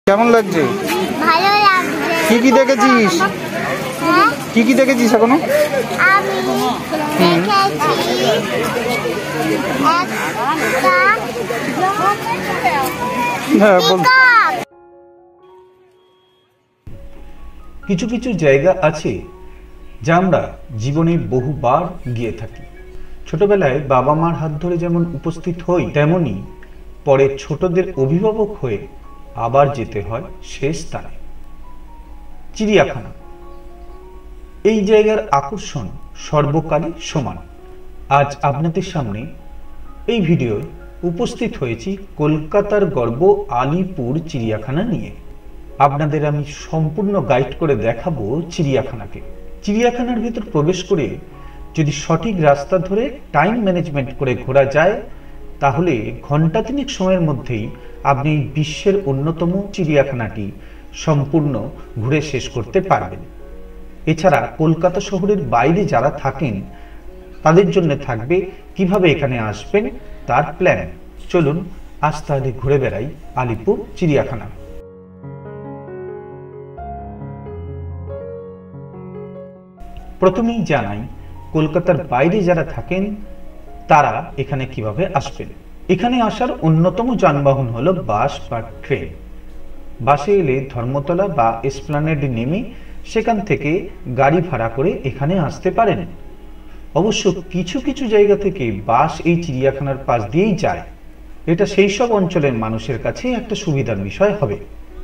কেমন লাগছে? ভালো লাগছে। কি কি দেখেছিস? কি কি দেখেছিস এখনো? আমি দেখেছি হ্যাঁ বল। কিছু কিছু জায়গা আছে যা আমরা জীবনে বহুবার গিয়ে থাকি। ছোটবেলায় বাবা মার হাত ধরে যেমন উপস্থিত হই, তেমনি পরে ছোটদের অভিভাবক হয়ে আবার যেতে হয় শেষ স্থানে, চিড়িয়াখানা। এই জায়গার আকর্ষণ সর্বকালই সমান। আজ আপনাদের সামনে এই ভিডিওয় উপস্থিত হয়েছি কলকাতার গর্ব আলিপুর চিড়িয়াখানা নিয়ে। আপনাদের আমি সম্পূর্ণ গাইড করে দেখাবো চিড়িয়াখানাকে। চিড়িয়াখানার ভেতর প্রবেশ করে যদি সঠিক রাস্তা ধরে টাইম ম্যানেজমেন্ট করে ঘোরা যায়, তাহলে ঘন্টা তিনেক সময়ের মধ্যেই আপনি বিশ্বের অন্যতম চিড়িয়াখানাটি সম্পূর্ণ ঘুরে শেষ করতে পারবেন। এছাড়া কলকাতা শহরের বাইরে যারা থাকেন তাদের জন্য থাকবে কিভাবে এখানে আসবেন তার প্ল্যান। চলুন আজ তাহলে ঘুরে বেড়াই আলিপুর চিড়িয়াখানা। প্রথমেই জানাই কলকাতার বাইরে যারা থাকেন তারা এখানে কিভাবে আসবেন। এখানে আসার অন্যতম যানবাহন হলো বাস বা ট্রেন। বাসে এলে ধর্মতলা বা এসপ্ল্যানেডে নেমে সেখান থেকে গাড়ি ভাড়া করে এখানে আসতে পারেন। অবশ্য কিছু কিছু জায়গা থেকে বাস এই চিড়িয়াখানার পাশ দিয়েই যায়। এটা সেই সব অঞ্চলের মানুষের কাছে একটা সুবিধার বিষয় হবে।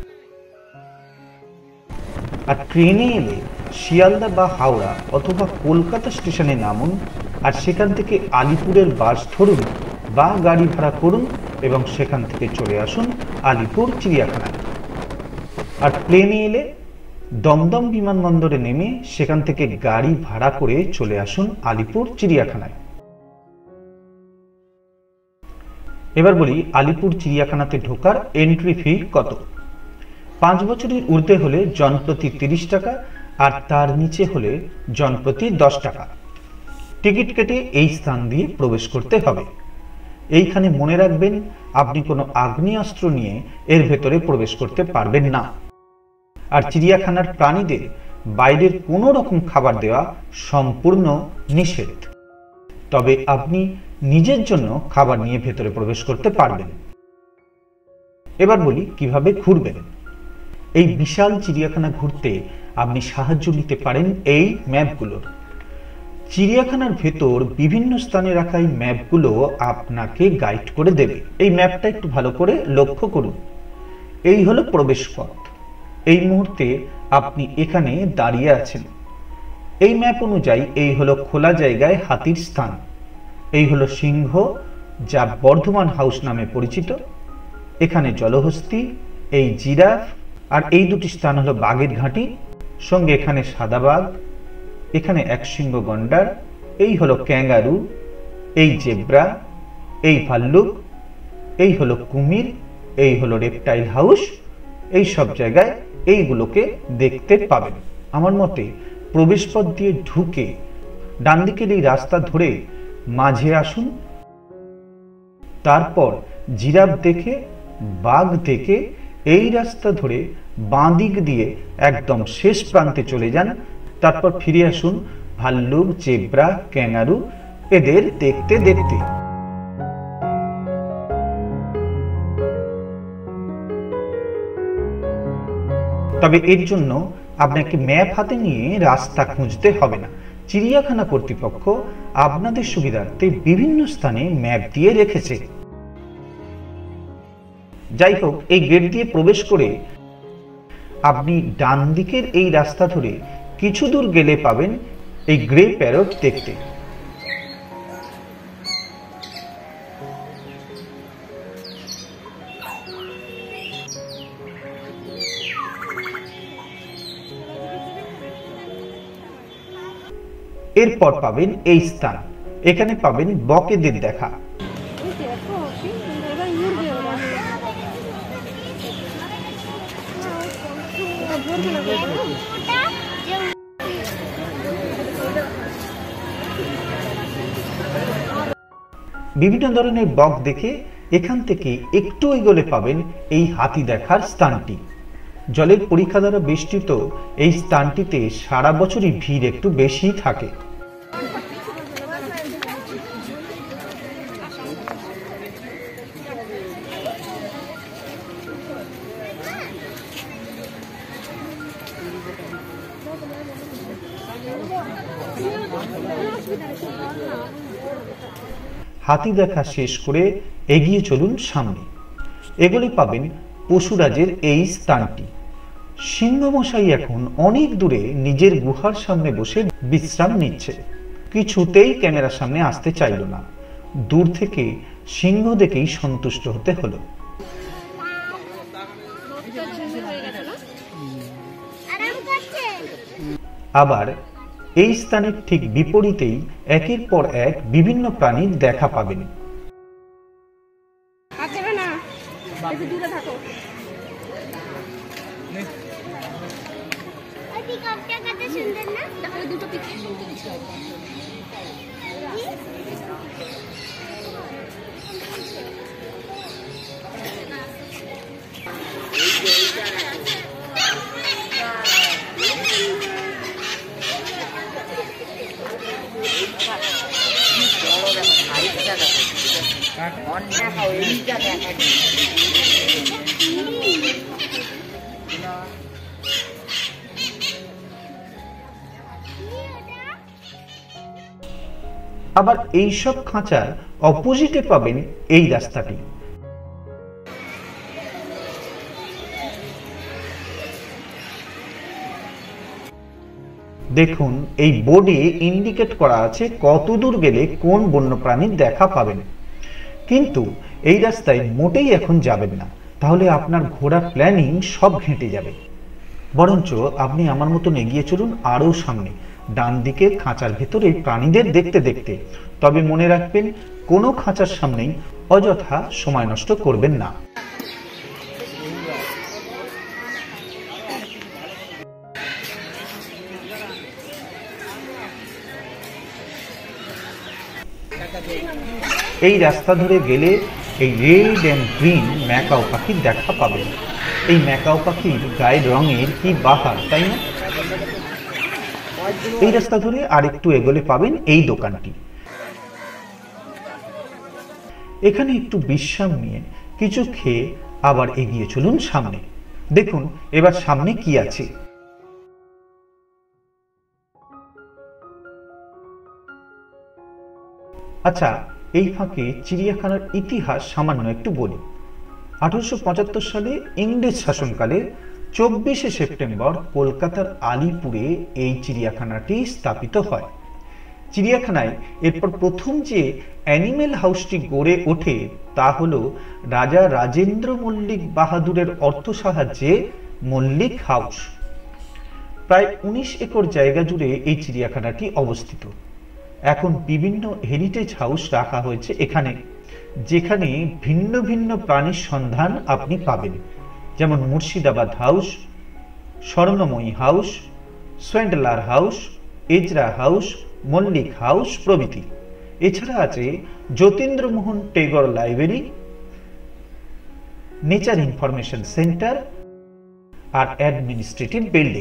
আর ট্রেনে এলে শিয়ালদা বা হাওড়া অথবা কলকাতা স্টেশনে নামুন, আর সেখান থেকে আলিপুরের বাস ধরুন বা গাড়ি ভাড়া করুন এবং সেখান থেকে চলে আসুন আলিপুর চিড়িয়াখানায়। আর প্লেনে এলে দমদম বিমানবন্দরে নেমে সেখান থেকে গাড়ি ভাড়া করে চলে আসুন আলিপুর চিড়িয়াখানায়। এবার বলি আলিপুর চিড়িয়াখানাতে ঢোকার এন্ট্রি ফি কত। 5 বছরের ঊর্ধ্বে হলে জনপ্রতি 30 টাকা, আর তার নিচে হলে জনপ্রতি 10 টাকা। টিকিট কেটে এই স্থান দিয়ে প্রবেশ করতে হবে। এইখানে মনে রাখবেন, আপনি কোনো আগ্নেয়াস্ত্র নিয়ে এর ভেতরে প্রবেশ করতে পারবেন না। আর চিড়িয়াখানার প্রাণীদের বাইরের কোনো রকম খাবার দেওয়া সম্পূর্ণ নিষেধ। তবে আপনি নিজের জন্য খাবার নিয়ে ভেতরে প্রবেশ করতে পারবেন। এবার বলি কিভাবে ঘুরবেন। এই বিশাল চিড়িয়াখানা ঘুরতে আপনি সাহায্য নিতে পারেন এই ম্যাপগুলোর। চিড়িয়াখানার ভেতর বিভিন্ন স্থানে রাখা এই ম্যাপগুলো আপনাকে গাইড করে দেবে। এই ম্যাপটা একটু ভালো করে লক্ষ্য করুন। এই হলো প্রবেশ পথ। এই মুহূর্তে আপনি এখানে দাঁড়িয়ে আছেন। এই ম্যাপ অনুযায়ী এই হলো খোলা জায়গায় হাতির স্থান। এই হলো সিংহ, যা বর্ধমান হাউস নামে পরিচিত। এখানে জলহস্তী, এই জিরাফ, আর এই দুটি স্থান হলো বাঘের ঘাঁটি, সঙ্গে এখানে সাদা বাঘ, এখানে একশৃঙ্গ গন্ডার, এই হলো ক্যাঙ্গারু, এই জেব্রা, এই ভাল্লুক, এই হলো কুমির, এই হলো রেপটাইল হাউস। এই সব জায়গায় এইগুলোকে দেখতে পাবেন। আমার মতে প্রবেশপথ দিয়ে ঢুকে ডান দিকের এই রাস্তা ধরে মাঝে আসুন, তারপর জিরাফ দেখে বাঘ দেখে এই রাস্তা ধরে বাঁ দিক দিয়ে একদম শেষ প্রান্তে চলে যান। তারপর ফিরে আসুন ভাল্লুক, জেব্রা, ক্যাঙ্গারু এদের দেখতে দেখতে। তবে এর জন্য আপনাকে ম্যাপ হাতে নিয়ে রাস্তা খুঁজতে হবে না। চিড়িয়াখানা কর্তৃপক্ষ আপনাদের সুবিধার্থে বিভিন্ন স্থানে ম্যাপ দিয়ে রেখেছে। যাই হোক, এই গেট দিয়ে প্রবেশ করে আপনি ডান দিকের এই রাস্তা ধরে কিছু দূর গেলে পাবেন এই গ্রে প্যারট দেখতে। এরপর পাবেন এই স্থান। এখানে পাবেন বকেদের দেখা। বিভিন্ন ধরনের বক দেখে এখান থেকে একটু এগোলে পাবেন এই হাতি দেখার স্থানটি। জলের পরীক্ষা দ্বারা বেষ্টিত এই স্থানটিতে সারা বছরই ভিড় একটু বেশি থাকে। হাতি দেখা শেষ করে এগিয়ে চলুন সামনে। এগুলি পাবেন পশুরাজের এই স্থানটি। সিংহমশাই এখন অনেক দূরে নিজের গুহার সামনে বসে বিশ্রাম নিচ্ছে। কিছুতেই ক্যামেরার সামনে আসতে চাইল না। দূর থেকে সিংহ দেখেই সন্তুষ্ট হতে হলো। আবার এই স্থানের ঠিক বিপরীতেই একের পর এক বিভিন্ন প্রাণীর দেখা পাবেন। আবার এইসব খাঁচার অপোজিটে পাবেন এই রাস্তাটি। দেখুন এই বোর্ডে ইন্ডিকেট করা আছে কত দূর গেলে কোন বন্যপ্রাণীর দেখা পাবেন। কিন্তু এই রাস্তায় মোটেই এখন যাবেন না, তাহলে আপনার ঘোরার প্ল্যানিং সব ঘেঁটে যাবে। বরঞ্চ আপনি আমার মতন এগিয়ে চলুন আরও সামনে, ডান দিকের খাঁচার ভেতরে প্রাণীদের দেখতে দেখতে। তবে মনে রাখবেন কোনো খাঁচার সামনেই অযথা সময় নষ্ট করবেন না। এই রাস্তা ধরে গেলে এই রেড অ্যান্ড গ্রিন ম্যাকাও পাখির দেখা পাবেন। এই ম্যাকাও পাখির গায়ের রঙের কি বাহার, তাই না? এই রাস্তা ধরে আরেকটু এগোলে পাবেন এই দোকানটি। এখানে একটু বিশ্রাম নিয়ে কিছু খেয়ে আবার এগিয়ে চলুন সামনে। দেখুন এবার সামনে কি আছে। আচ্ছা, এই ফাঁকে চিড়িয়াখানার ইতিহাস সামান্য একটু বলি। 1875 সালে ইংরেজ শাসনকালে 24শে সেপ্টেম্বর কলকাতার আলিপুরে এই চিড়িয়াখানাটি স্থাপিত হয়। চিড়িয়াখানায় এরপর প্রথম যে অ্যানিমেল হাউসটি গড়ে ওঠে তা হল রাজা রাজেন্দ্র মল্লিক বাহাদুরের অর্থ সাহায্যে মল্লিক হাউস। প্রায় 19 একর জায়গা জুড়ে এই চিড়িয়াখানাটি অবস্থিত। এখন বিভিন্ন হেরিটেজ হাউস রাখা হয়েছে এখানে, যেখানে ভিন্ন ভিন্ন প্রাণীর সন্ধান আপনি পাবেন, যেমন Murshidabad house, Swarnamoyee house, Schwendler house, Ezra house, Mallick house প্রভৃতি। এছাড়া আছে Jatindramohan Tagore library, nature information centre আর অ্যাডমিনিস্ট্রেটিভ বিল্ডিং।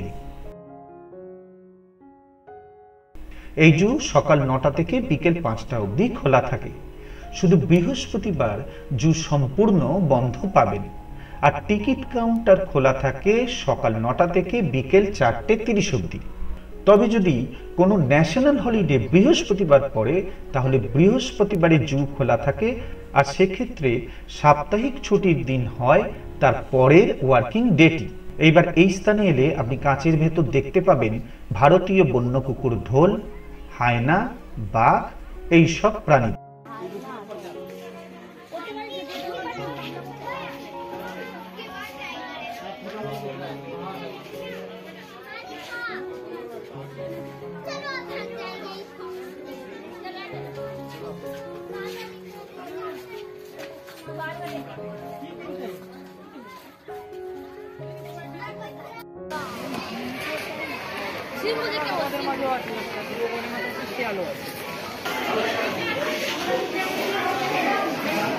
এই জু সকাল 9টা থেকে বিকেল 5টা অবধি খোলা থাকে। শুধু বৃহস্পতিবার জু সম্পূর্ণ বন্ধ পাবেন। আর টিকিট কাউন্টার খোলা থাকে সকাল 9টা থেকে বিকেল 4:30 অবধি। তবে যদি কোনো ন্যাশনাল হলিডে বৃহস্পতিবার পড়ে তাহলে বৃহস্পতিবারে জু খোলা থাকে, আর সেক্ষেত্রে সাপ্তাহিক ছুটির দিন হয় তার পরের ওয়ার্কিং ডেটি। এইবার এই স্থানে এলে আপনি কাঁচের ভেতর দেখতে পাবেন ভারতীয় বন্য কুকুর ঢোল, হায়না, বাঘ এই সব প্রাণী।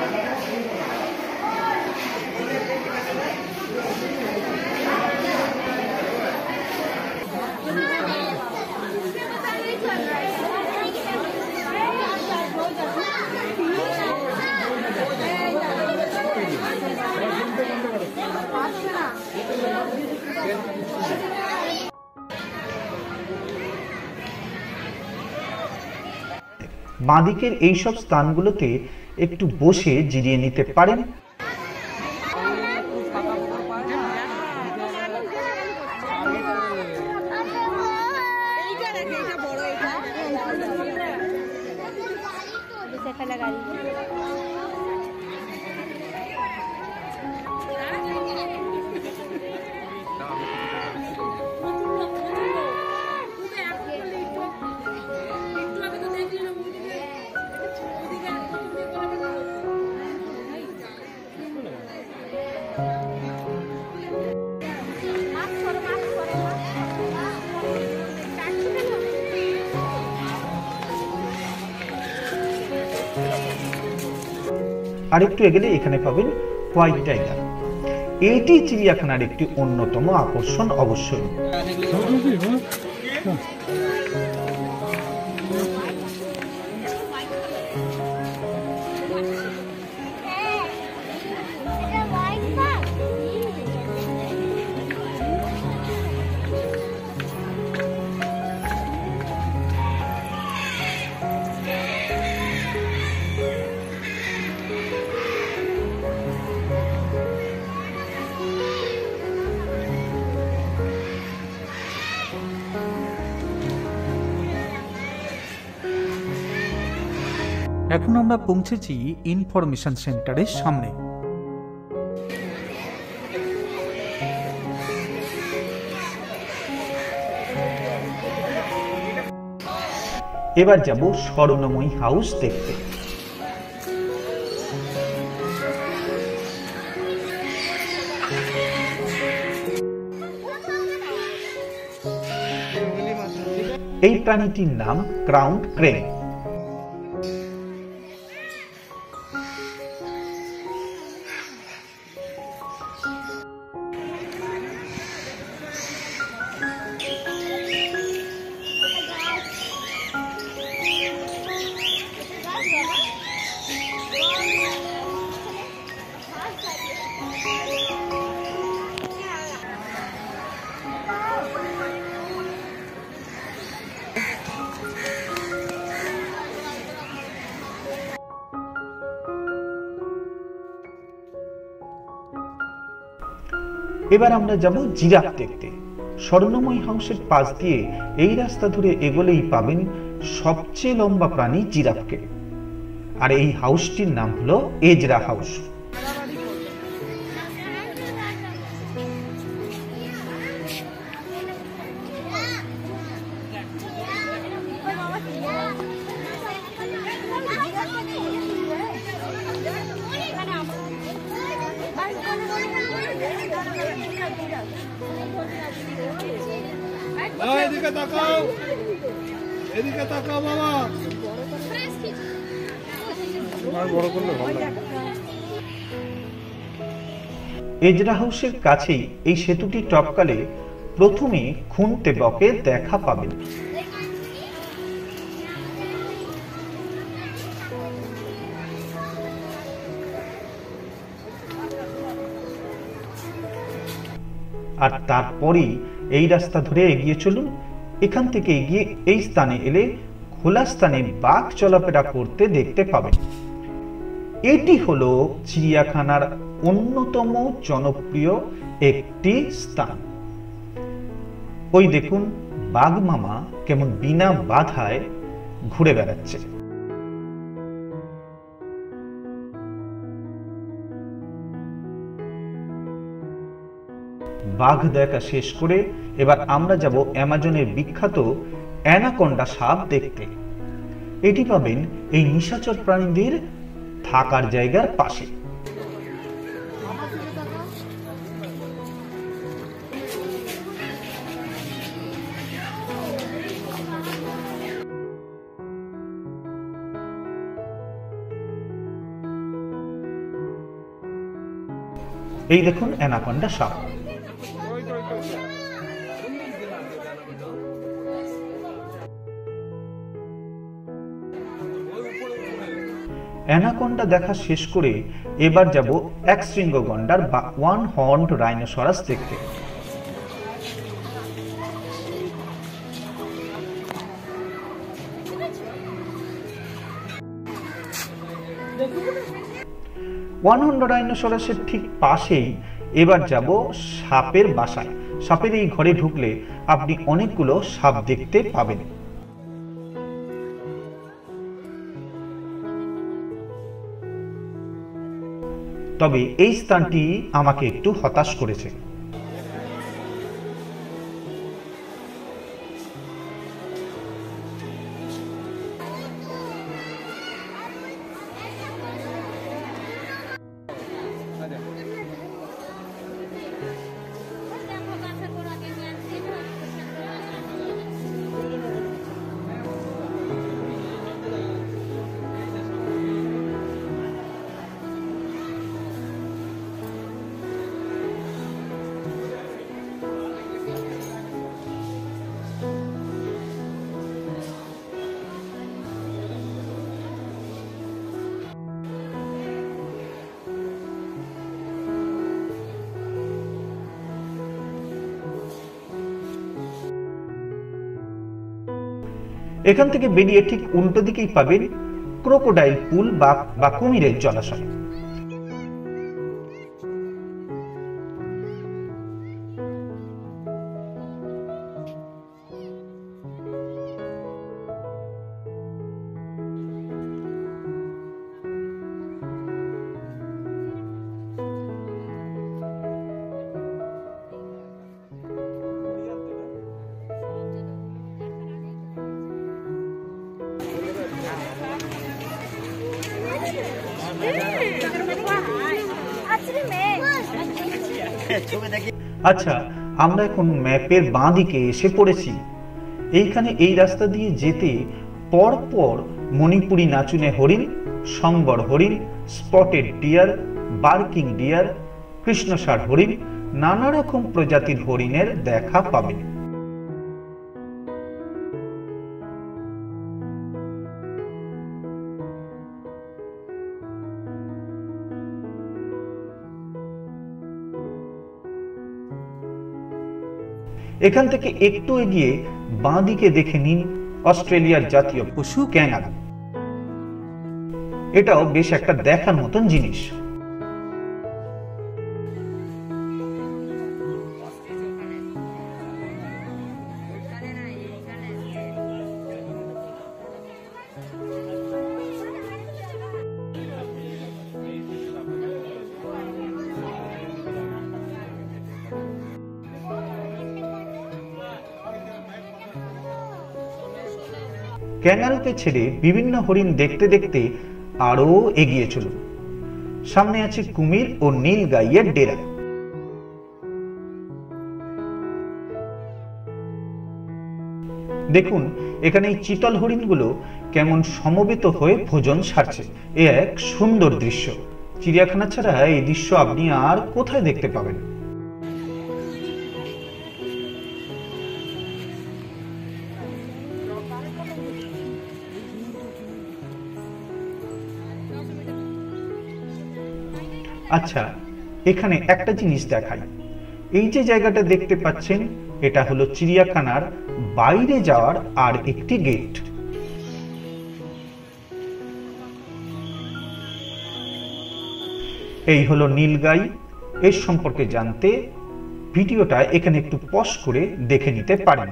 বাঁদিকের এইসব স্থানগুলোতে একটু বসে জিরিয়ে নিতে পারেন। আরেকটু এগেলে এখানে পাবেন হোয়াইট টাইগার। এটি চিড়িয়াখানার একটি অন্যতম আকর্ষণ অবশ্যই। এখন আমরা পৌঁছেছি ইনফরমেশন সেন্টারের সামনে। এবার যাব স্বর্ণময়ী হাউস দেখতে। এই প্রাণীটির নাম ক্রাউন ক্রেন। এবার আমরা যাব জিরাফ দেখতে। স্বর্ণময়ী হাউসের পাশ দিয়ে এই রাস্তা ধরে এগোলেই পাবেন সবচেয়ে লম্বা প্রাণী জিরাফকে। আর এই হাউসটির নাম হলো এজরা হাউস। এদিকে তাকাও, এদিকে তাকাও বাবা। বড় করলে ভালো লাগে। এজরা হাউসের কাছেই এই সেতুটি টপকালে প্রথমে খুনতে বকের দেখা পাবেন। আর তারপরেই এই রাস্তা ধরে এগিয়ে চলুন। এখান থেকে এগিয়ে এই স্থানে এলে খোলা স্থানে বাঘ চলাফেরা করতে দেখতে পাবেন। এটি হলো চিড়িয়াখানার অন্যতম জনপ্রিয় একটি স্থান। ওই দেখুন বাঘ মামা কেমন বিনা বাধায় ঘুরে বেড়াচ্ছে। বাঘ দেখা শেষ করে এবার আমরা যাব অ্যামাজনের বিখ্যাত অ্যানাকোন্ডা সাপ দেখতে। এটি পাবেন এই নিশাচর প্রাণীদের থাকার জায়গার পাশে। এই দেখুন অ্যানাকন্ডা সাপ। অ্যানাকন্ডা দেখা শেষ করে এবার যাব এক শৃঙ্গ গন্ডার বা ওয়ান হর্নড রাইনোসরাস দেখতে। ওয়ান হর্নড রাইনোসরাসের ঠিক পাশেই এবার যাব সাপের বাসায়। সাপের এই ঘরে ঢুকলে আপনি অনেকগুলো সাপ দেখতে পাবেন। তবে এই স্থানটি আমাকে একটু হতাশ করেছে। এখান থেকে বেরিয়ে ঠিক উল্টো দিকেই পাবেন ক্রোকোডাইল পুল বা কুমিরের জলাশয়। আচ্ছা, আমরা এখন ম্যাপের বাঁ দিকে এসে পড়েছি। এইখানে এই রাস্তা দিয়ে যেতে পরপর মণিপুরি নাচুনে হরিণ, সংবর হরিণ, স্পটেড ডিয়ার, বার্কিং ডিয়ার, কৃষ্ণসার হরিণ, নানা রকম প্রজাতির হরিণের দেখা পাবেন। এখান থেকে একটু এগিয়ে বাঁ দিকে দেখে নিন অস্ট্রেলিয়ার জাতীয় পশু ক্যাঙ্গারু। এটাও বেশ একটা দেখার মতন জিনিস। ক্যাঙ্গারুকে ছেড়ে বিভিন্ন হরিণ দেখতে দেখতে আরো এগিয়ে চলুন। সামনে আছে কুমির ও নীল গাইয়ের ডেরা। দেখুন এখানে এই চিতল হরিণগুলো কেমন সমবেত হয়ে ভোজন সারছে। এ এক সুন্দর দৃশ্য। চিড়িয়াখানা ছাড়া এই দৃশ্য আপনি আর কোথায় দেখতে পাবেন? আচ্ছা, এখানে একটা জিনিস দেখাই। এই যে জায়গাটা দেখতে পাচ্ছেন, এটা হলো চিড়িয়াখানার বাইরে যাওয়ার আর একটি গেট। এই হলো নীলগাই। এর সম্পর্কে জানতে ভিডিওটা এখানে একটু পজ করে দেখে নিতে পারেন।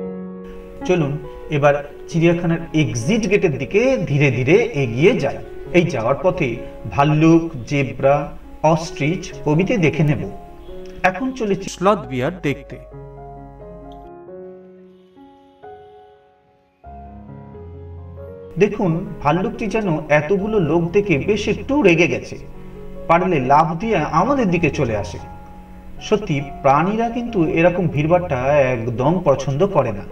চলুন এবার চিড়িয়াখানার এক্সিট গেটের দিকে ধীরে ধীরে এগিয়ে যাই। এই যাওয়ার পথে ভাল্লুক, জেব্রা, অস্ট্রিচ প্রভৃতি দেখে নেব। এখন চলেছি স্লথ বিয়ার দেখতে। দেখুন, ভাল্লুকটি যেন এতগুলো লোক দেখে বেশ একটু রেগে গেছে, পারলে লাফ দিয়ে আমাদের দিকে চলে আসে। সত্যি প্রাণীরা কিন্তু এরকম ভিড়ভাট্টা একদম পছন্দ করে না।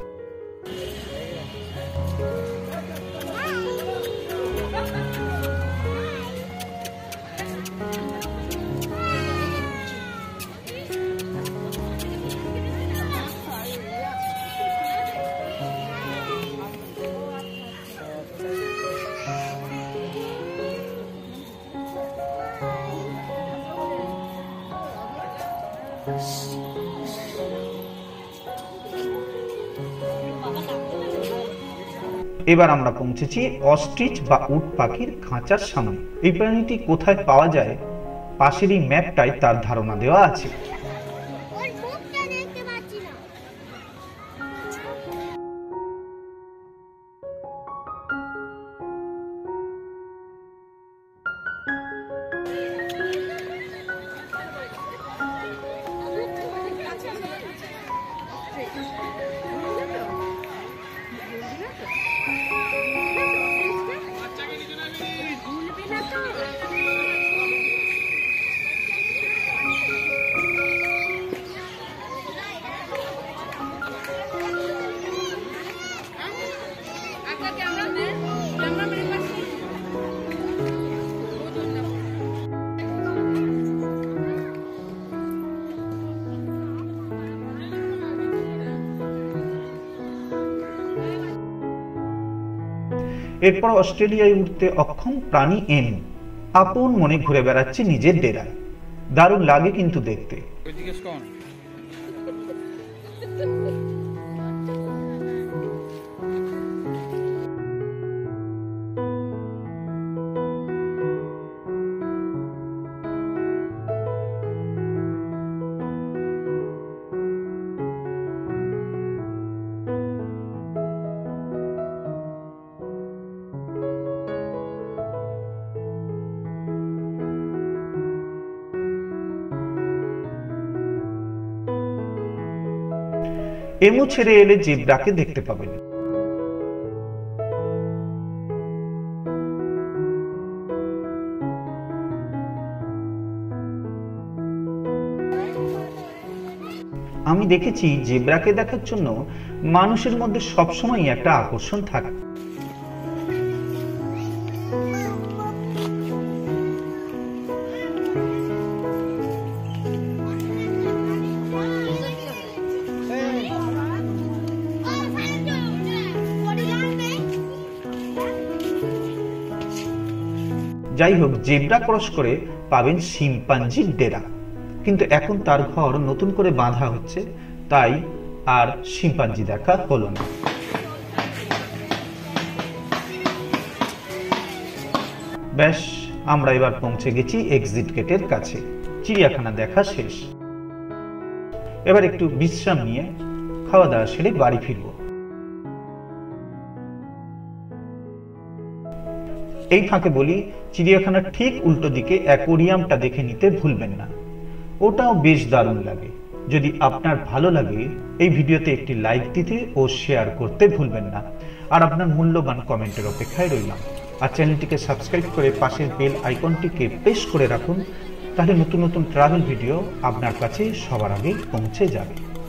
এবার আমরা পৌঁছেছি অস্ট্রিচ বা উট পাখির খাঁচার সামনে। এই প্রাণীটি কোথায় পাওয়া যায় পাশের এই ম্যাপটায় তার ধারণা দেওয়া আছে। এরপর অস্ট্রেলিয়ায় উঠতে অক্ষম প্রাণী এমু আপন মনে ঘুরে বেড়াচ্ছে নিজের ডেরায়। দারুণ লাগে কিন্তু দেখতে। এমু ছেড়ে এলে জেব্রাকে দেখতে পাবেন। আমি দেখেছি জেব্রাকে দেখার জন্য মানুষের মধ্যে সবসময় একটা আকর্ষণ থাকে। যাই হোক, জেব্রা ক্রস করে পাবেন শিম্পাঞ্জির ডেরা, কিন্তু এখন তার ঘর নতুন করে বাঁধা হচ্ছে, তাই আর শিম্পাঞ্জি দেখা হলো না। ব্যাস, আমরা এবার পৌঁছে গেছি এক্সিট গেটের কাছে। চিড়িয়াখানা দেখা শেষ। এবার একটু বিশ্রাম নিয়ে খাওয়া দাওয়া সেরে বাড়ি ফিরব। এই ফাঁকে বলি, চিড়িয়াখানার ঠিক উল্টো দিকে অ্যাকোরিয়ামটা দেখে নিতে ভুলবেন না, ওটাও বেশ দারুণ লাগে। যদি আপনার ভালো লাগে এই ভিডিওতে একটি লাইক দিতে ও শেয়ার করতে ভুলবেন না। আর আপনার মূল্যবান কমেন্টের অপেক্ষায় রইলাম। আর চ্যানেলটিকে সাবস্ক্রাইব করে পাশের বেল আইকনটিকে প্রেস করে রাখুন, তাহলে নতুন নতুন ট্রাভেল ভিডিও আপনার কাছে সবার আগে পৌঁছে যাবে।